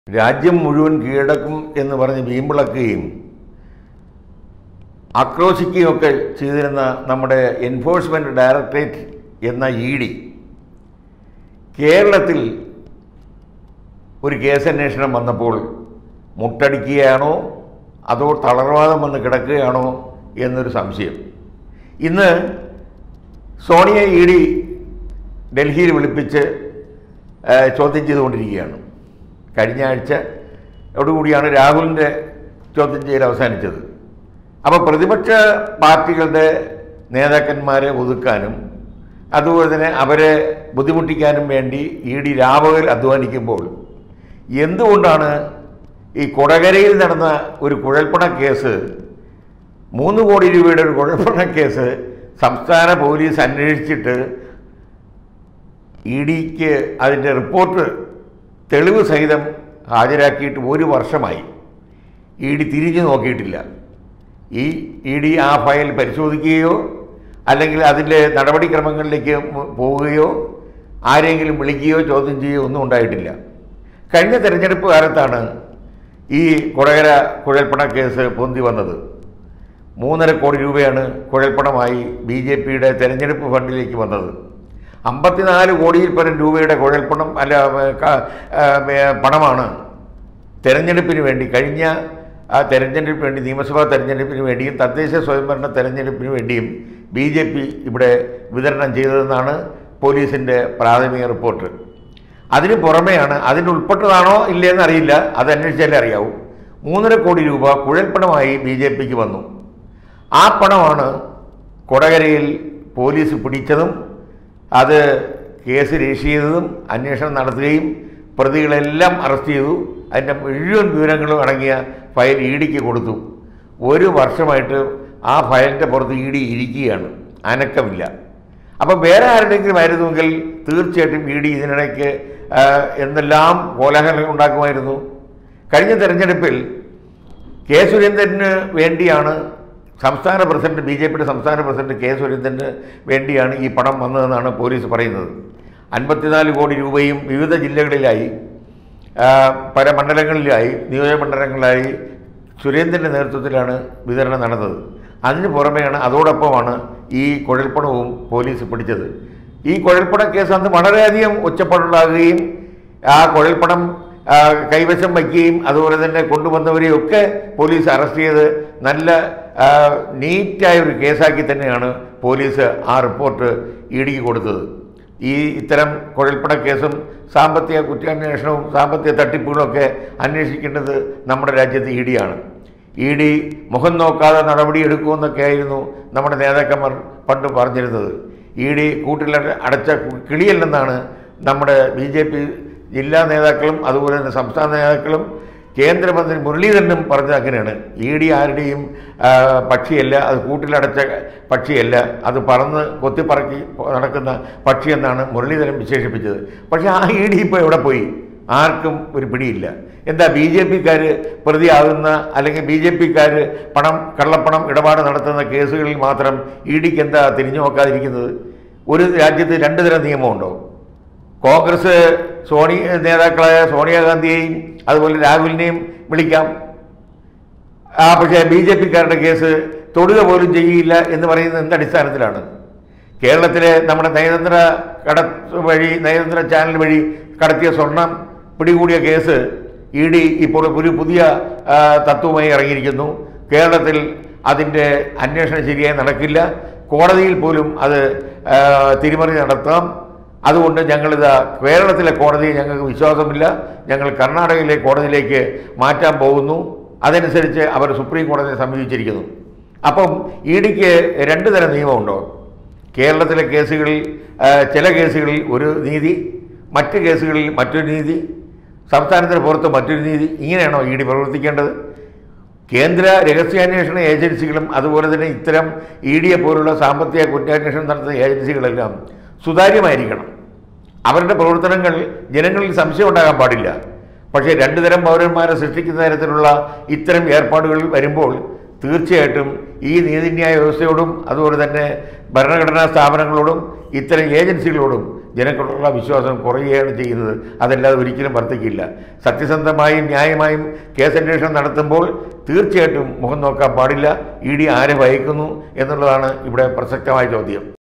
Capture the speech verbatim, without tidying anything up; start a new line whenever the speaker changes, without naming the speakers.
രാജ്യം മുഴുവൻ കീഴടക്കും എന്ന് പറഞ്ഞ് വീമ്പിളക്കുകയും ആക്രോശിക്കുകയൊക്കെ ചെയ്തിരുന്ന നമ്മുടെ എൻഫോഴ്സ്മെൻറ്റ് ഡയറക്ടറേറ്റ് എന്ന ഇ ഡി കേരളത്തിൽ ഒരു കേസന്വേഷണം വന്നപ്പോൾ മുട്ടടിക്കുകയാണോ അതോ തളർവാദം വന്ന് കിടക്കുകയാണോ എന്നൊരു സംശയം. ഇന്ന് സോണിയെ ഇ ഡി ഡൽഹിയിൽ വിളിപ്പിച്ച് ചോദ്യം ചെയ്തുകൊണ്ടിരിക്കുകയാണ്. കഴിഞ്ഞ ആഴ്ചയോടുകൂടിയാണ് രാഹുലിൻ്റെ ചോദ്യം ചെയ്യൽ അവസാനിച്ചത്. അപ്പോൾ പ്രതിപക്ഷ പാർട്ടികളുടെ നേതാക്കന്മാരെ ഒതുക്കാനും അതുപോലെ തന്നെ അവരെ ബുദ്ധിമുട്ടിക്കാനും വേണ്ടി ഇ ഡി രാപകൽ അധ്വാനിക്കുമ്പോൾ എന്തുകൊണ്ടാണ് ഈ കൊടകരയിൽ നടന്ന ഒരു കുഴൽപ്പണ കേസ്, മൂന്ന് കോടി രൂപയുടെ ഒരു കുഴൽപ്പണ കേസ് സംസ്ഥാന പോലീസ് അന്വേഷിച്ചിട്ട് ഇ ഡിക്ക് അതിൻ്റെ റിപ്പോർട്ട് തെളിവ് സഹിതം ഹാജരാക്കിയിട്ട് ഒരു വർഷമായി ഇ ഡി തിരിഞ്ഞു നോക്കിയിട്ടില്ല? ഈ ഇ ഡി ആ ഫയൽ പരിശോധിക്കുകയോ അല്ലെങ്കിൽ അതിൻ്റെ നടപടിക്രമങ്ങളിലേക്ക് പോവുകയോ ആരെങ്കിലും വിളിക്കുകയോ ചോദ്യം ചെയ്യുകയോ ഒന്നും ഉണ്ടായിട്ടില്ല. കഴിഞ്ഞ തെരഞ്ഞെടുപ്പ് കാലത്താണ് ഈ കൊടകര കുഴൽപ്പണ കേസ് പൊന്തി വന്നത്. മൂന്നര കോടി രൂപയാണ് കുഴൽപ്പണമായി ബി ജെ പിയുടെ തെരഞ്ഞെടുപ്പ് ഫണ്ടിലേക്ക് വന്നത്. അമ്പത്തിനാല് കോടിയിൽ പരം രൂപയുടെ കുഴൽപ്പണം അല്ല പണമാണ് തെരഞ്ഞെടുപ്പിന് വേണ്ടി, കഴിഞ്ഞ ആ തെരഞ്ഞെടുപ്പിന് വേണ്ടി, നിയമസഭാ തെരഞ്ഞെടുപ്പിന് വേണ്ടിയും തദ്ദേശ സ്വയംഭരണ തെരഞ്ഞെടുപ്പിന് വേണ്ടിയും ബി ജെ പി ഇവിടെ വിതരണം ചെയ്തതെന്നാണ് പോലീസിൻ്റെ പ്രാഥമിക റിപ്പോർട്ട്. അതിന് പുറമെയാണ്, അതിന് ഉൾപ്പെട്ടതാണോ ഇല്ലയെന്ന് അറിയില്ല, അത് അന്വേഷിച്ചാലേ അറിയാവൂ, മൂന്നര കോടി രൂപ കുഴൽപ്പണമായി ബി ജെ പിക്ക് വന്നു. ആ പണമാണ് കൊടകരയിൽ പോലീസ് പിടിച്ചതും അത് കേസ് രജിസ്റ്റർ ചെയ്തതും അന്വേഷണം നടത്തുകയും പ്രതികളെല്ലാം അറസ്റ്റ് ചെയ്തു. അതിൻ്റെ മുഴുവൻ വിവരങ്ങളും അടങ്ങിയ ഫയൽ ഇ ഡിക്ക് കൊടുത്തു. ഒരു വർഷമായിട്ട് ആ ഫയലിൻ്റെ പുറത്ത് ഇ ഡി ഇരിക്കുകയാണ്, അനക്കമില്ല. അപ്പം വേറെ ആരുടെയെങ്കിലും ആയിരുന്നുവെങ്കിൽ തീർച്ചയായിട്ടും ഇ ഡി ഇതിനിടയ്ക്ക് എന്തെല്ലാം കോലാഹലങ്ങൾ ഉണ്ടാക്കുമായിരുന്നു. കഴിഞ്ഞ തെരഞ്ഞെടുപ്പിൽ കെ സുരേന്ദ്രന് വേണ്ടിയാണ് സംസ്ഥാന പ്രസിഡന്റ്, ബി ജെ പിയുടെ സംസ്ഥാന പ്രസിഡന്റ് കെ സുരേന്ദ്രന് വേണ്ടിയാണ് ഈ പണം വന്നതെന്നാണ് പോലീസ് പറയുന്നത്. അൻപത്തിനാല് കോടി രൂപയും വിവിധ ജില്ലകളിലായി, പല മണ്ഡലങ്ങളിലായി, നിയോജകമണ്ഡലങ്ങളിലായി സുരേന്ദ്രൻ്റെ നേതൃത്വത്തിലാണ് വിതരണം നടന്നത്. അതിന് പുറമെയാണ്, അതോടൊപ്പമാണ് ഈ കുഴൽപ്പണവും പോലീസ് പിടിച്ചത്. ഈ കുഴൽപ്പണ കേസ് അന്ന് വളരെയധികം ഒച്ചപ്പാടുണ്ടാകുകയും ആ കുഴൽപ്പണം കൈവശം വയ്ക്കുകയും അതുപോലെ തന്നെ കൊണ്ടുവന്നവരെയൊക്കെ പോലീസ് അറസ്റ്റ് ചെയ്ത് നല്ല നീറ്റായ ഒരു കേസാക്കി തന്നെയാണ് പോലീസ് ആ റിപ്പോർട്ട് ഇ ഡിക്ക് കൊടുത്തത്. ഈ ഇത്തരം കുഴൽപ്പണ കേസും സാമ്പത്തിക കുറ്റാന്വേഷണവും സാമ്പത്തിക തട്ടിപ്പുകളൊക്കെ അന്വേഷിക്കേണ്ടത് നമ്മുടെ രാജ്യത്ത് ഇ ഡിയാണ്. ഇ ഡി മുഖം നോക്കാതെ നടപടിയെടുക്കുമെന്നൊക്കെ ആയിരുന്നു നമ്മുടെ നേതാക്കന്മാർ പണ്ട് പറഞ്ഞിരുന്നത്. ഇ ഡി കൂട്ടിൽ അടച്ച കിളിയല്ലെന്നാണ് നമ്മുടെ ബി ജെ പി ജില്ലാ നേതാക്കളും അതുപോലെ തന്നെ സംസ്ഥാന നേതാക്കളും കേന്ദ്രമന്ത്രി മുരളീധരനും പറഞ്ഞത് അങ്ങനെയാണ്. ഇ ഡി ആരുടെയും പക്ഷിയല്ല, അത് കൂട്ടിലടച്ച പക്ഷിയല്ല, അത് പറന്ന് കൊത്തിപ്പറക്കി നടക്കുന്ന പക്ഷിയെന്നാണ് മുരളീധരൻ വിശേഷിപ്പിച്ചത്. പക്ഷേ ആ ഇ ഡി ഇപ്പോൾ എവിടെ പോയി? ആർക്കും ഒരു പിടിയില്ല. എന്താ ബി ജെ പിക്കാർ പ്രതിയാകുന്ന അല്ലെങ്കിൽ ബി ജെ പിക്കാർ പണം കള്ളപ്പണം ഇടപാട് നടത്തുന്ന കേസുകളിൽ മാത്രം ഇ ഡിക്ക് എന്താ തിരിഞ്ഞു നോക്കാതിരിക്കുന്നത്? ഒരു രാജ്യത്ത് രണ്ട് തരം നിയമമുണ്ടോ? കോൺഗ്രസ് സോണി നേതാക്കളായ സോണിയാഗാന്ധിയെയും അതുപോലെ രാഹുലിനെയും വിളിക്കാം, ആ പക്ഷേ ബി ജെ പിക്കാരുടെ കേസ് തൊടുക പോലും ചെയ്യില്ല എന്ന് പറയുന്നത് എന്തടിസ്ഥാനത്തിലാണ്? കേരളത്തിലെ നമ്മുടെ നയതന്ത്ര കട വഴി നയതന്ത്ര ചാനൽ വഴി കടത്തിയ സ്വർണം പിടികൂടിയ കേസ് ഇ ഡി ഇപ്പോൾ ഒരു പുതിയ തത്വമായി ഇറങ്ങിയിരിക്കുന്നു. കേരളത്തിൽ അതിൻ്റെ അന്വേഷണം ശരിയായി നടക്കില്ല, കോടതിയിൽ പോലും അത് തിരിമറി നടത്താം. അതുകൊണ്ട് ഞങ്ങളിത് കേരളത്തിലെ കോടതിയെ ഞങ്ങൾക്ക് വിശ്വാസമില്ല, ഞങ്ങൾ കർണാടകയിലെ കോടതിയിലേക്ക് മാറ്റാൻ പോകുന്നു. അതനുസരിച്ച് അവർ സുപ്രീം കോടതിയെ സമീപിച്ചിരിക്കുന്നു. അപ്പം ഇ ഡിക്ക് രണ്ട് തരം നിയമമുണ്ടോ? കേരളത്തിലെ കേസുകളിൽ ചില കേസുകളിൽ ഒരു നീതി, മറ്റ് കേസുകളിൽ മറ്റൊരു നീതി, സംസ്ഥാനത്തിന് പുറത്ത് മറ്റൊരു നീതി. ഇങ്ങനെയാണോ ഇ ഡി പ്രവർത്തിക്കേണ്ടത്? കേന്ദ്ര രഹസ്യാന്വേഷണ ഏജൻസികളും അതുപോലെ തന്നെ ഇത്തരം ഇ ഡിയെ പോലുള്ള സാമ്പത്തിക കുറ്റാന്വേഷണം നടത്തുന്ന ഏജൻസികളെല്ലാം സുതാര്യമായിരിക്കണം. അവരുടെ പ്രവർത്തനങ്ങൾ ജനങ്ങളിൽ സംശയം ഉണ്ടാകാൻ പാടില്ല. പക്ഷേ രണ്ടു തരം പൗരന്മാരെ സൃഷ്ടിക്കുന്ന തരത്തിലുള്ള ഇത്തരം ഏർപ്പാടുകൾ വരുമ്പോൾ തീർച്ചയായിട്ടും ഈ നീതിന്യായ വ്യവസ്ഥയോടും അതുപോലെ തന്നെ ഭരണഘടനാ സ്ഥാപനങ്ങളോടും ഇത്തരം ഏജൻസികളോടും ജനങ്ങളോടുള്ള വിശ്വാസം കുറയുകയാണ് ചെയ്യുന്നത്. അതല്ലാതെ ഒരിക്കലും വർദ്ധിക്കില്ല. സത്യസന്ധമായും ന്യായമായും കേസന്വേഷണം നടത്തുമ്പോൾ തീർച്ചയായിട്ടും മുഖം നോക്കാൻ പാടില്ല. ഇ ഡി ആരെ ഭയക്കുന്നു എന്നുള്ളതാണ് ഇവിടെ പ്രസക്തമായ ചോദ്യം.